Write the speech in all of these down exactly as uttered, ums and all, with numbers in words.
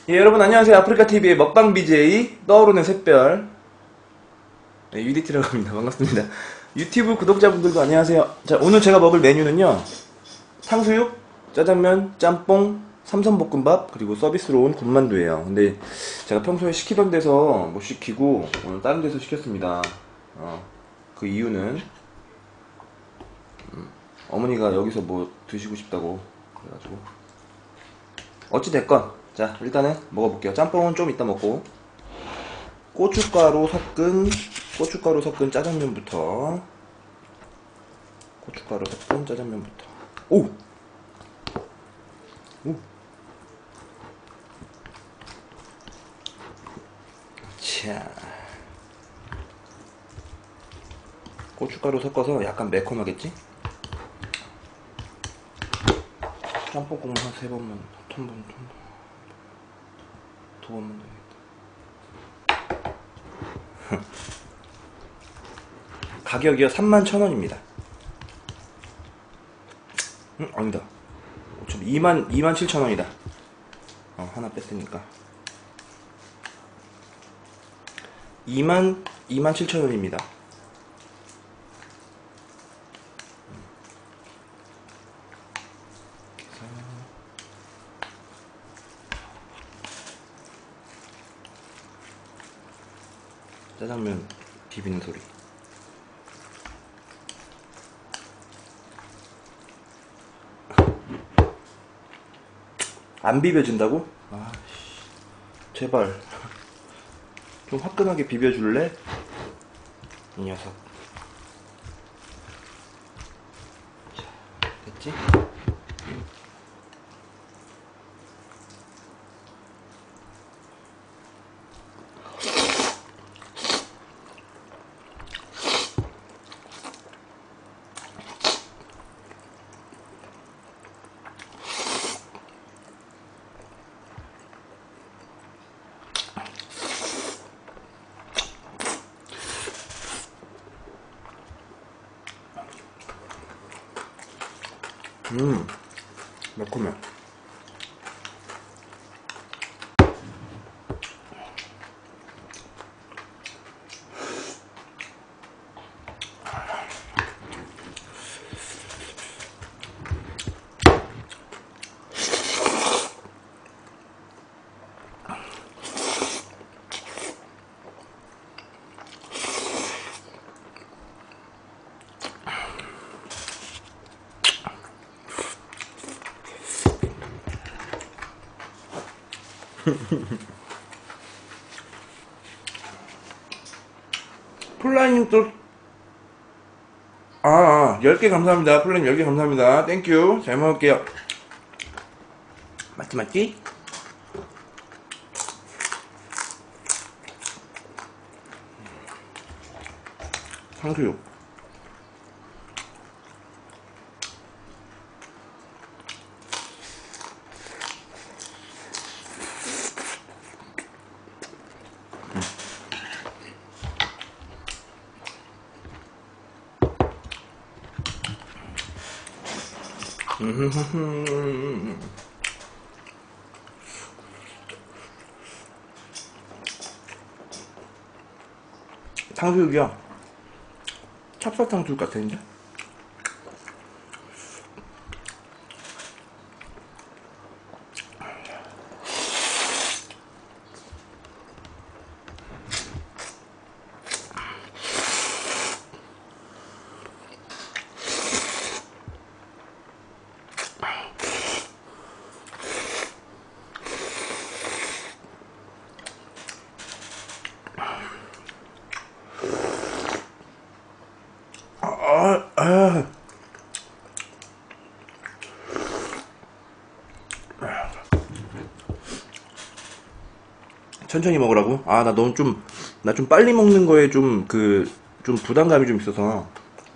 예, 여러분 안녕하세요. 아프리카티비의 먹방 비제이 떠오르는 샛별 네, 유디티라고 합니다. 반갑습니다. 유튜브 구독자분들도 안녕하세요. 자, 오늘 제가 먹을 메뉴는요, 탕수육, 짜장면, 짬뽕, 삼선볶음밥, 그리고 서비스로 온 군만두예요. 근데 제가 평소에 시키던 데서 못 시키고 오늘 다른 데서 시켰습니다. 어, 그 이유는 음, 어머니가 여기서 뭐 드시고 싶다고 그래가지고 어찌됐건 자, 일단은 먹어볼게요. 짬뽕은 좀 이따 먹고, 고춧가루 섞은 고춧가루 섞은 짜장면부터. 고춧가루 섞은 짜장면부터. 오! 오! 자, 고춧가루 섞어서 약간 매콤하겠지? 짬뽕 국물 한 세 번만, 한 번, 한 번, 두 번만 되겠다. 가격이요 삼만 천 원입니다. 음, 아니다. 이만, 이만 칠천 원이다. 어, 하나 뺐으니까. 이만, 이만 칠천 원입니다. 짜장면 비비는 소리. 안 비벼진다고? 아, 제발 좀 화끈하게 비벼줄래? 이 녀석. 자, 됐지? 음, 매콤해. 플라님 또, 아, 아, 열 개 감사합니다. 플라님 열 개 감사합니다. 땡큐. 잘 먹을게요. 맞지, 맞지? 탕수육. 음. 탕수육이요. 찹쌀 탕수육 같은데? 아, 아. 천천히 먹으라고? 아, 나 너무 좀, 나 좀 빨리 먹는 거에 좀 그, 좀 부담감이 좀 있어서.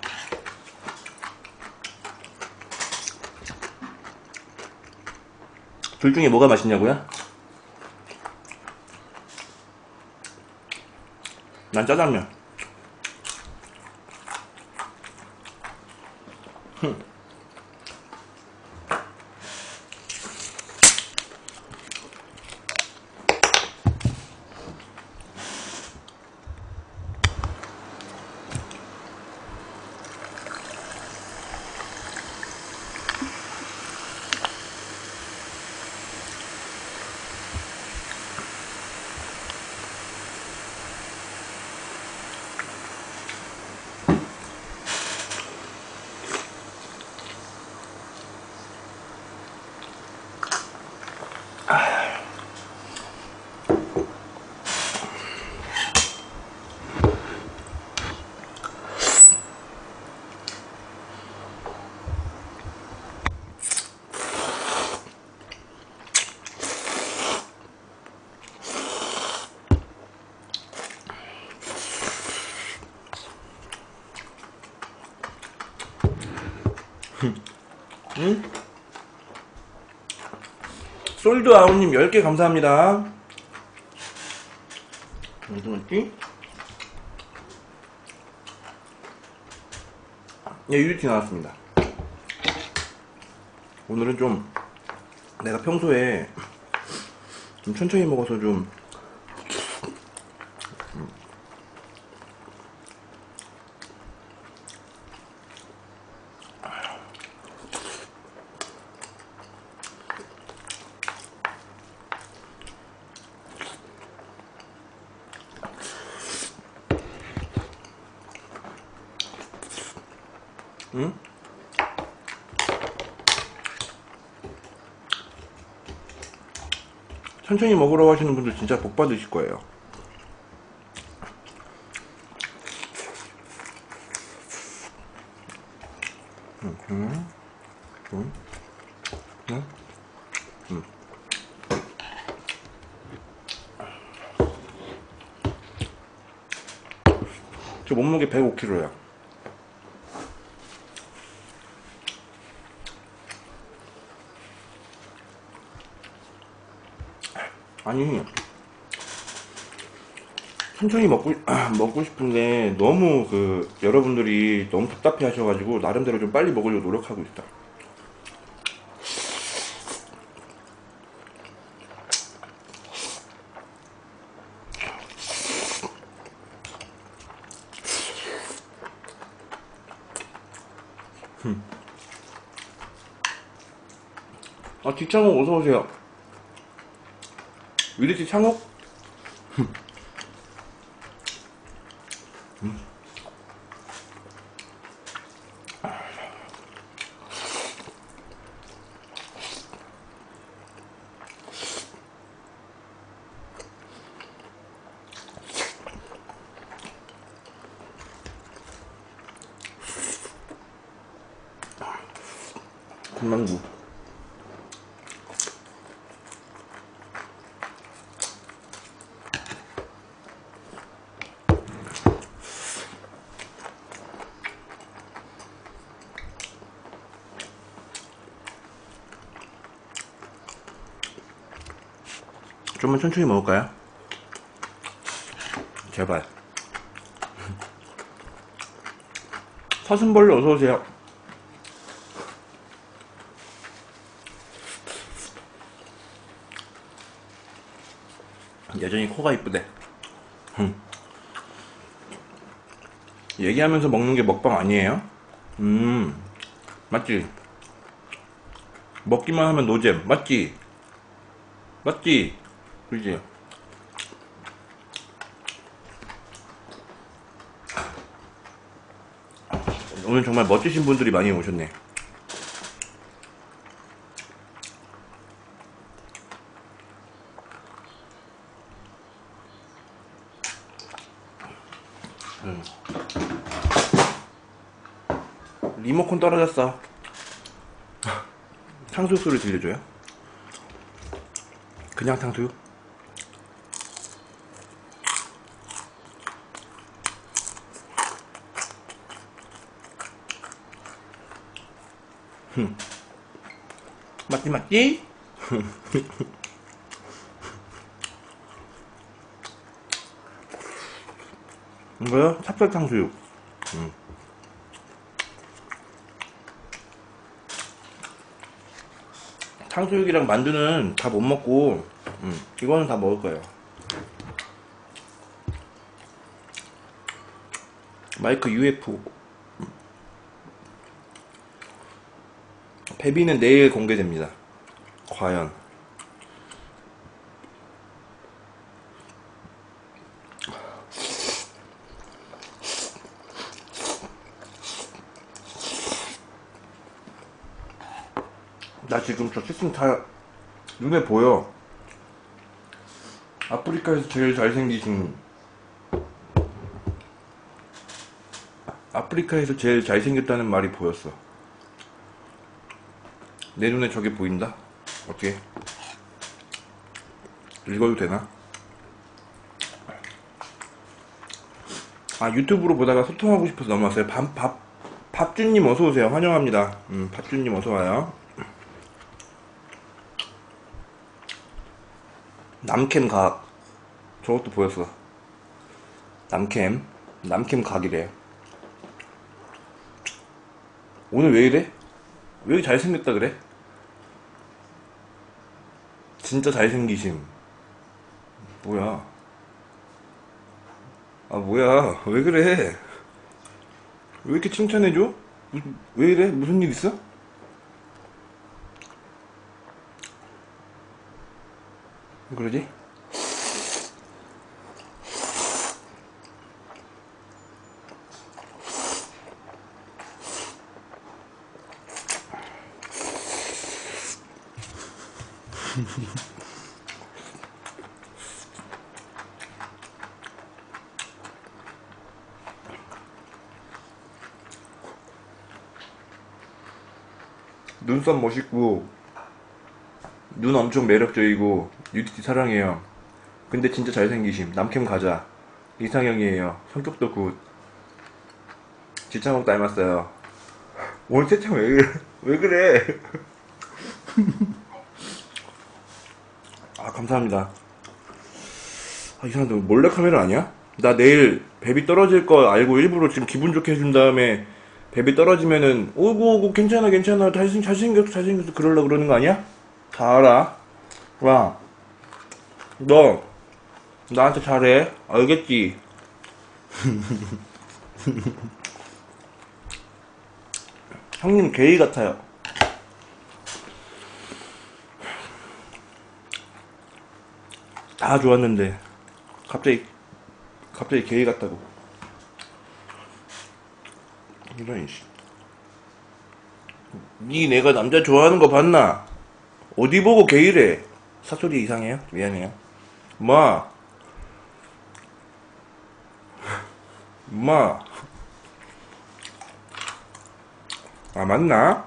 둘 중에 뭐가 맛있냐고요? 난 짜장면. 응? 솔드 아웃님 열 개 감사합니다. 무슨 말지? 예, 유리티 나왔습니다. 오늘은 좀 내가 평소에 좀 천천히 먹어서 좀 응? 천천히 먹으라고 하시는 분들 진짜 복 받으실 거예요. 음, 음, 음, 음, 음. 저 몸무게 백오 킬로그램야. 아니, 천천히 먹고, 아, 먹고 싶은데 너무 그 여러분들이 너무 답답해 하셔가지고 나름대로 좀 빨리 먹으려고 노력하고 있다. 음. 아, 뒷창욱 어서오세요. 위리티 창욱? 음. 군만두. 좀만 천천히 먹을까요? 제발. 사슴벌레 어서오세요. 여전히 코가 이쁘대. 음. 얘기하면서 먹는 게 먹방 아니에요? 음, 맞지? 먹기만 하면 노잼, 맞지? 맞지? 그지? 오늘 정말 멋지신 분들이 많이 오셨네. 음. 리모컨 떨어졌어. 탕수육 소리 들려줘요? 그냥 탕수육? 흠. 맞지 맞지? 이거요? 찹쌀 탕수육. 음. 탕수육이랑 만두는 다 못 먹고, 음. 이거는 다 먹을 거예요. 마이크 유에프오. 베비는 내일 공개됩니다. 과연. 나 지금 저 세팅 다 눈에 보여. 아프리카에서 제일 잘생기신 아프리카에서 제일 잘생겼다는 말이 보였어. 내 눈에 저게 보인다? 어떻게? 읽어도 되나? 아, 유튜브로 보다가 소통하고 싶어서 넘어왔어요. 밥, 밥, 밥준님 어서오세요. 환영합니다. 음, 밥준님 어서와요. 남캠 각. 저것도 보였어. 남캠. 남캠 각이래. 오늘 왜 이래? 왜 이렇게 잘생겼다 그래? 진짜 잘생기심. 뭐야? 아, 뭐야? 왜 그래? 왜 이렇게 칭찬해줘? 무슨, 왜 이래? 무슨 일 있어? 왜 그러지? 눈썹 멋있고 눈 엄청 매력적이고 유디티 사랑해요. 근데 진짜 잘생기심. 남캠 가자. 이상형이에요. 성격도 굿. 지창욱 닮았어요. 오늘 채팅 왜 그래? 왜 그래? 아, 감사합니다. 아, 이 사람들 몰래카메라 아니야? 나 내일 베비 떨어질 거 알고 일부러 지금 기분 좋게 해준 다음에 베비 떨어지면은 오고 오고 괜찮아 괜찮아 잘생, 잘생겼어 잘생겼어 그러려고 그러는 거 아니야? 다 알아. 와, 너 나한테 잘해. 알겠지? 형님 게이 같아요. 다 좋았는데 갑자기 갑자기 게이 같다고. 이런 씨. 니 내가 남자 좋아하는 거 봤나? 어디 보고 게이래? 사소리 이상해요? 미안해요. 마, 마. 아, 맞나?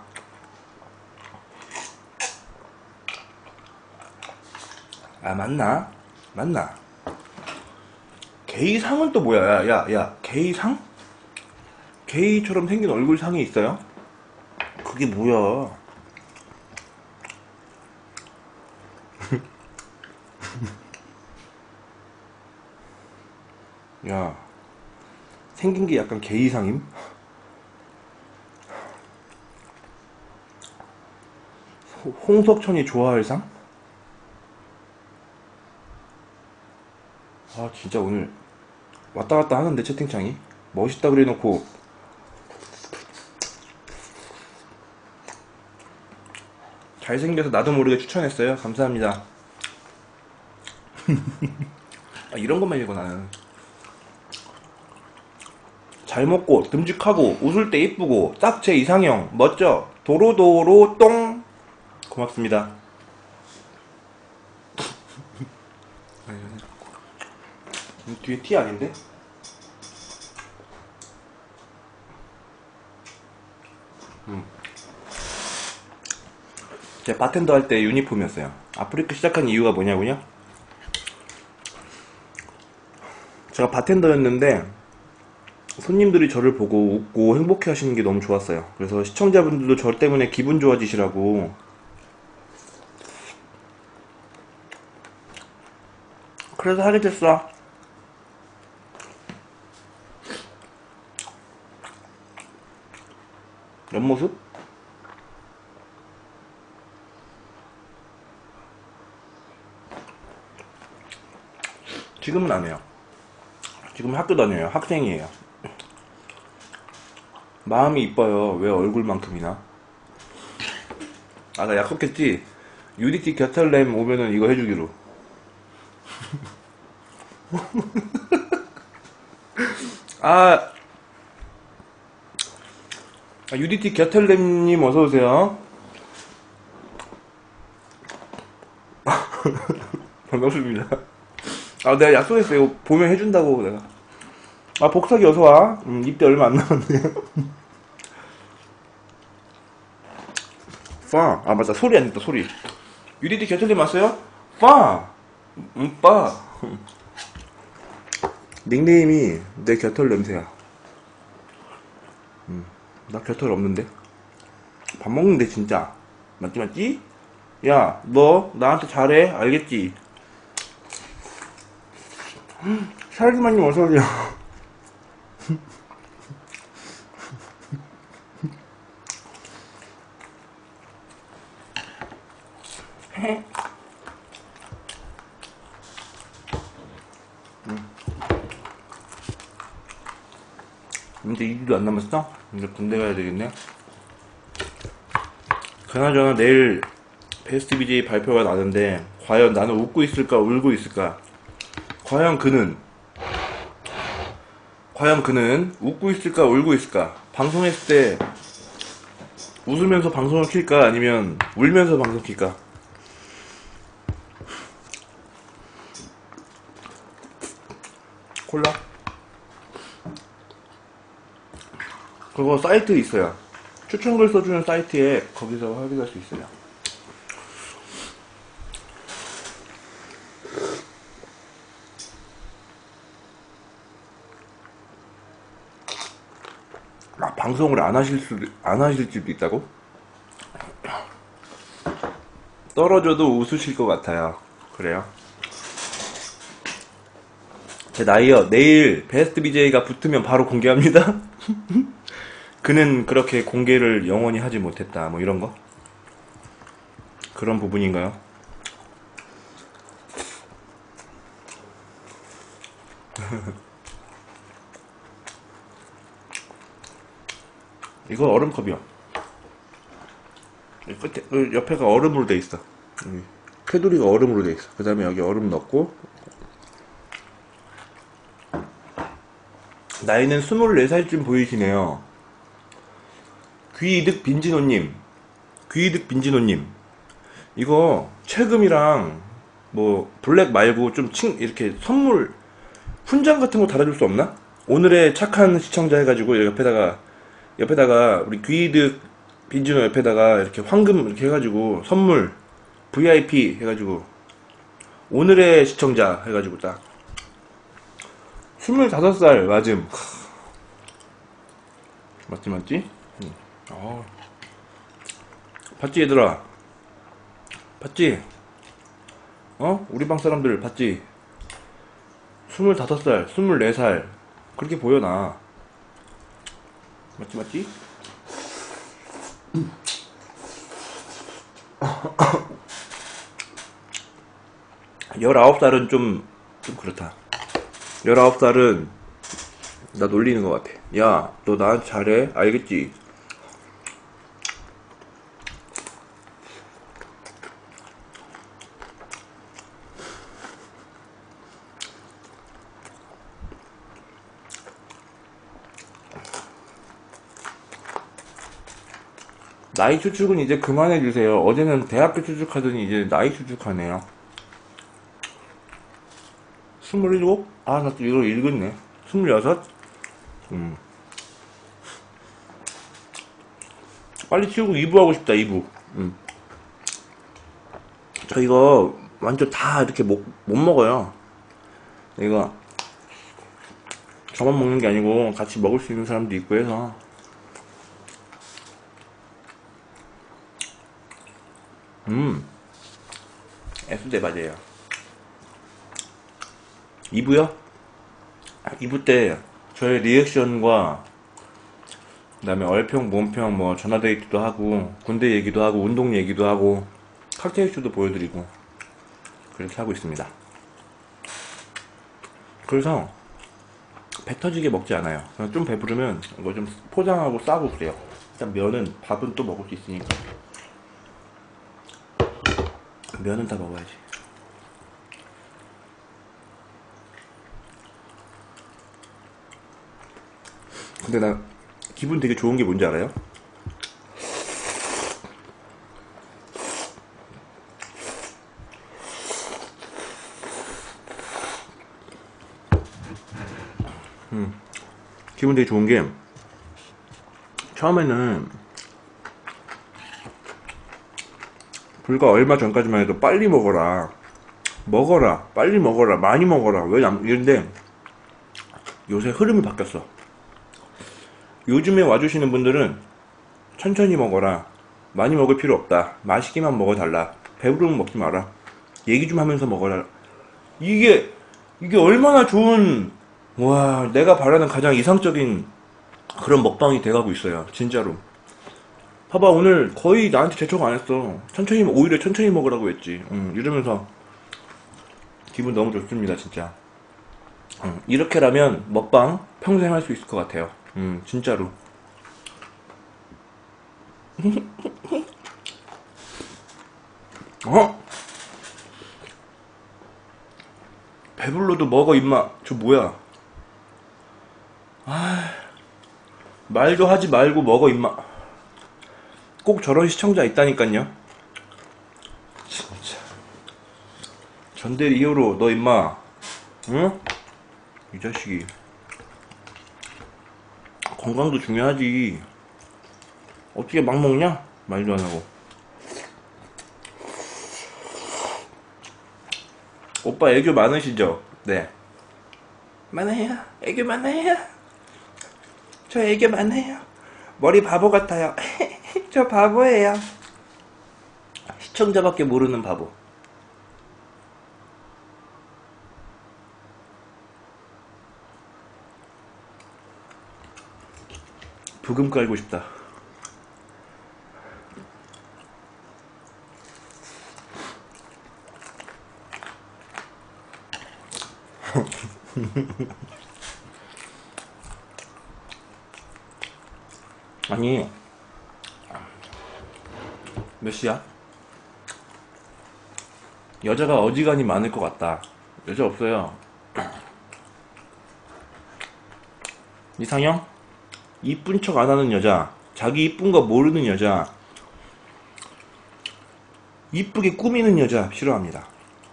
아, 맞나? 맞나? 게이상은 또 뭐야? 야, 야, 야, 게이상? 게이처럼 생긴 얼굴상이 있어요? 그게 뭐야? 야, 생긴 게 약간 게이상임? 홍석천이 좋아할 상? 아, 진짜 오늘 왔다 갔다 하는데 채팅창이 멋있다 그래놓고 잘생겨서 나도 모르게 추천했어요. 감사합니다. 아, 이런 것만 읽어 나는. 잘 먹고 듬직하고 웃을 때 이쁘고 딱 제 이상형 멋져 도로도로 똥. 고맙습니다. 뒤에 티 아닌데? 음. 제가 바텐더 할 때 유니폼이었어요. 아프리카 시작한 이유가 뭐냐고요? 제가 바텐더였는데 손님들이 저를 보고 웃고 행복해 하시는 게 너무 좋았어요. 그래서 시청자분들도 저 때문에 기분 좋아지시라고. 그래서 하게 됐어. 옆모습? 지금은 안 해요. 지금 학교 다녀요. 학생이에요. 마음이 이뻐요. 왜 얼굴만큼이나? 아, 나 약속했지? 유디티 겨털렘 오면은 이거 해주기로. 아, 유디티 겨털렘님 어서오세요. 반갑습니다. 아, 내가 약속했어. 이거 보면 해준다고, 내가. 아, 복석이 어서와. 음, 입대 얼마 안 남았네. 파. 아, 맞다. 소리 안 냈다, 소리. 유리디 겨털님 왔어요? 파. 음, 빠. 닉네임이 내 겨털 냄새야. 음, 나 겨털 없는데? 밥 먹는데, 진짜. 맞지, 맞지? 야, 너 나한테 잘해. 알겠지? 살기만님 어서오세요. 이제 이 주도 안 남았어? 이제 군대 가야 되겠네. 그나저나 내일 베스트 비제이 발표가 나는데 과연 나는 웃고 있을까 울고 있을까? 과연 그는 과연 그는 웃고 있을까 울고 있을까? 방송했을 때 웃으면서 방송을 킬까 아니면 울면서 방송 킬까? 콜라? 그거 사이트 있어요. 추천글 써주는 사이트에 거기서 확인할 수 있어요. 아, 방송을 안 하실 수, 안 하실 수도 있다고? 떨어져도 웃으실 것 같아요. 그래요? 제 나이요. 내일 베스트 비제이가 붙으면 바로 공개합니다. 그는 그렇게 공개를 영원히 하지 못했다. 뭐 이런 거? 그런 부분인가요? 이거 얼음컵이야. 끝에, 옆에가 얼음으로 돼 있어. 테두리가 얼음으로 돼 있어. 그 다음에 여기 얼음 넣고. 나이는 스물네 살쯤 보이시네요. 귀이득 빈진호님. 귀이득 빈진호님. 이거 체금이랑 뭐 블랙 말고 좀 칭, 이렇게 선물 훈장 같은 거 달아줄 수 없나? 오늘의 착한 시청자 해가지고 옆에다가 옆에다가 우리 귀이득 빈진호 옆에다가 이렇게 황금 이렇게 해가지고 선물 브이아이피 해가지고 오늘의 시청자 해가지고 딱 스물다섯 살 맞음. 맞지 맞지? 응. 어. 봤지 얘들아? 봤지? 어? 우리 방 사람들 봤지? 스물다섯 살, 스물네 살 그렇게 보여 나. 맞지 맞지? 열아홉 살은 좀, 좀 그렇다. 열아홉 살은 나 놀리는 것 같아. 야, 너 나한테 잘해? 알겠지? 나이 추측은 이제 그만해주세요. 어제는 대학교 추측하더니 이제 나이 추측하네요. 스물일곱? 아, 나 또 이거 읽었네. 스물여섯? 음. 빨리 치우고 이 부 하고 싶다, 이 부. 음. 저 이거 완전 다 이렇게 못, 못 먹어요. 이거 저만 먹는 게 아니고 같이 먹을 수 있는 사람도 있고 해서. 음. 에스대 맞아요. 이 부요? 이 부 때 저의 리액션과 그 다음에 얼평, 몸평, 뭐 전화데이트도 하고 군대 얘기도 하고 운동 얘기도 하고 칵테일쇼도 보여드리고 그렇게 하고 있습니다. 그래서 배 터지게 먹지 않아요. 그냥 좀 배부르면 이거 좀 포장하고 싸고 그래요. 일단 면은 밥은 또 먹을 수 있으니까 면은 다 먹어야지. 근데 나 기분 되게 좋은 게 뭔지 알아요? 음, 기분 되게 좋은 게 처음에는 불과 얼마 전까지만 해도 빨리 먹어라 먹어라 빨리 먹어라 많이 먹어라 왜 안 이런데 요새 흐름이 바뀌었어. 요즘에 와주시는 분들은 천천히 먹어라 많이 먹을 필요 없다 맛있게만 먹어달라 배부르면 먹지 마라 얘기 좀 하면서 먹어라. 이게 이게 얼마나 좋은 와 내가 바라는 가장 이상적인 그런 먹방이 돼가고 있어요 진짜로. 봐봐 오늘 거의 나한테 재촉 안 했어. 천천히 오히려 천천히 먹으라고 했지. 음, 이러면서 기분 너무 좋습니다 진짜. 음, 이렇게라면 먹방 평생 할 수 있을 것 같아요. 음, 진짜로. 어? 배불러도 먹어 임마. 저 뭐야? 아, 말도 하지 말고 먹어 임마. 꼭 저런 시청자 있다니깐요. 진짜. 전대리 이후로 너 임마. 응? 이 자식이. 건강도 중요하지. 어떻게 막 먹냐? 말도 안 하고. 오빠 애교 많으시죠? 네. 많아요. 애교 많아요. 저 애교 많아요. 머리 바보 같아요. 저 바보예요. 시청자밖에 모르는 바보. 부금 깔고 싶다. 아니 몇 시야? 여자가 어지간히 많을 것 같다. 여자 없어요. 이상형? 이쁜 척 안 하는 여자, 자기 이쁜 거 모르는 여자, 이쁘게 꾸미는 여자 싫어합니다.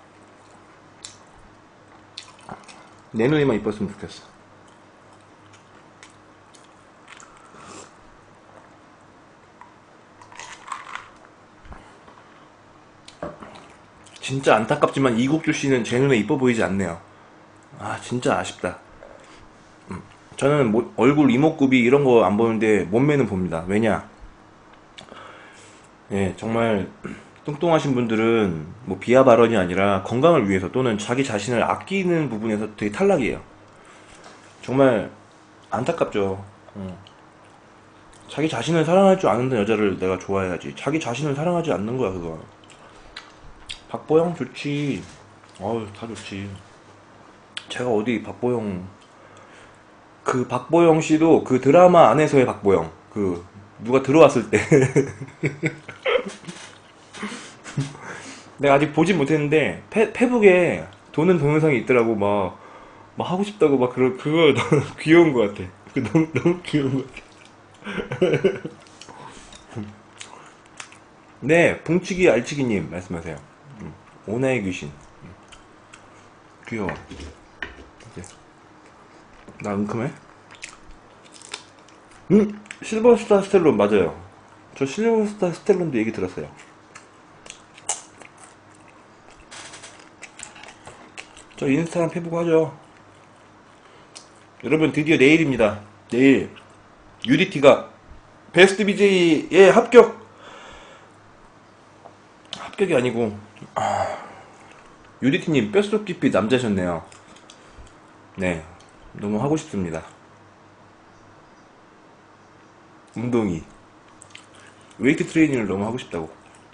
내 눈에만 이뻤으면 좋겠어. 진짜 안타깝지만 이국주 씨는 제 눈에 이뻐 보이지 않네요. 아 진짜 아쉽다. 음, 저는 뭐, 얼굴 이목구비 이런 거 안 보는데 몸매는 봅니다. 왜냐? 예, 정말 뚱뚱하신 분들은 뭐 비하 발언이 아니라 건강을 위해서 또는 자기 자신을 아끼는 부분에서 되게 탈락이에요. 정말 안타깝죠. 음. 자기 자신을 사랑할 줄 아는 여자를 내가 좋아해야지. 자기 자신을 사랑하지 않는 거야 그거. 박보영 좋지. 어우 다 좋지. 제가 어디 박보영 그 박보영 씨도 그 드라마 안에서의 박보영 그 누가 들어왔을 때 내가 아직 보진 못했는데 페, 페북에 도는 동영상이 있더라고. 막, 막 하고 싶다고 막 그런 그거 너무 귀여운 것 같아. 그 너무 너무 귀여운 것 같아. 네, 붕치기 알치기님 말씀하세요. 음, 오나의 귀신. 음, 귀여워. 이제. 나 은큼해? 음, 실버스타 스텔론 맞아요. 저 실버스타 스텔론도 얘기 들었어요. 저 인스타랑 페북 하죠. 여러분 드디어 내일입니다. 내일 유디티가 베스트 비제이에 합격. 합격이 아니고 아, 유디티님 뼛속 깊이 남자셨네요. 네, 너무 하고 싶습니다. 운동이 웨이트 트레이닝을 너무 하고 싶다고.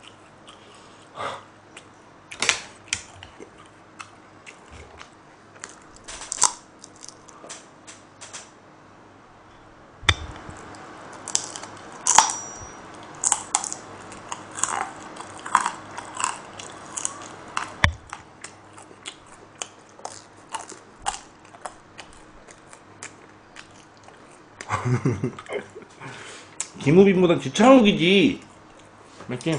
김우빈보단 지창욱이지. 맞지?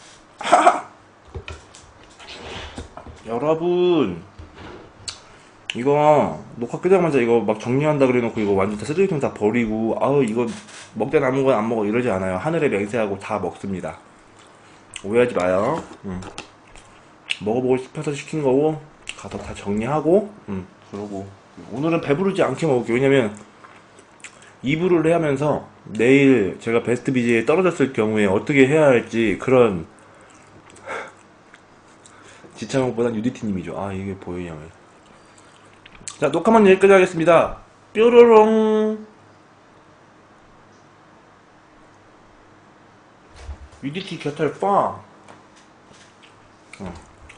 여러분 이거 녹화 끄자마자 이거 막 정리한다 그래놓고 이거 완전 다 쓰레기통 다 버리고 아우 이거 먹다 남은 건 안 먹어 이러지 않아요. 하늘에 맹세하고 다 먹습니다. 오해하지 마요. 음. 먹어보고 싶어서 시킨 거고 가서 다 정리하고 음, 그러고 오늘은 배부르지 않게 먹을게요. 왜냐면 이 부를 하면서 내일 제가 베스트 비제이에 떨어졌을 경우에 어떻게 해야 할지 그런 지창욱보단 유디티님이죠. 아 이게 보이냐면 자 녹화만 여기까지 하겠습니다. 뾰로롱. 유디티 겨털 빵. 어.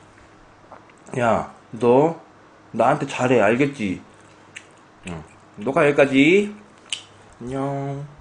야, 너 나한테 잘해 알겠지? 응. 녹화 여기까지. 안녕.